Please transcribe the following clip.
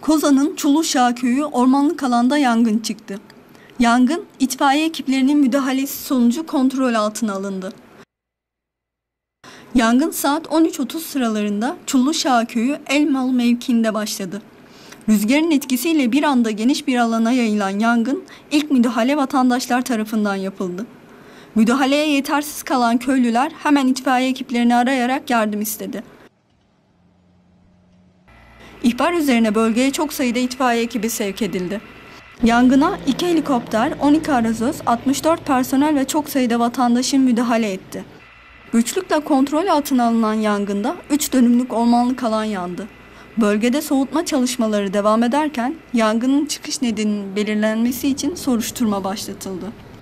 Kozan'ın Çuluşağı köyü ormanlık alanda yangın çıktı. Yangın, itfaiye ekiplerinin müdahalesi sonucu kontrol altına alındı. Yangın saat 13.30 sıralarında Çuluşağı köyü Elmalı mevkiinde başladı. Rüzgarın etkisiyle bir anda geniş bir alana yayılan yangın, ilk müdahale vatandaşlar tarafından yapıldı. Müdahaleye yetersiz kalan köylüler hemen itfaiye ekiplerini arayarak yardım istedi. İhbar üzerine bölgeye çok sayıda itfaiye ekibi sevk edildi. Yangına 2 helikopter, 12 arazöz, 64 personel ve çok sayıda vatandaşın müdahale etti. Güçlükle kontrol altına alınan yangında 3 dönümlük ormanlık alan yandı. Bölgede soğutma çalışmaları devam ederken yangının çıkış nedeninin belirlenmesi için soruşturma başlatıldı.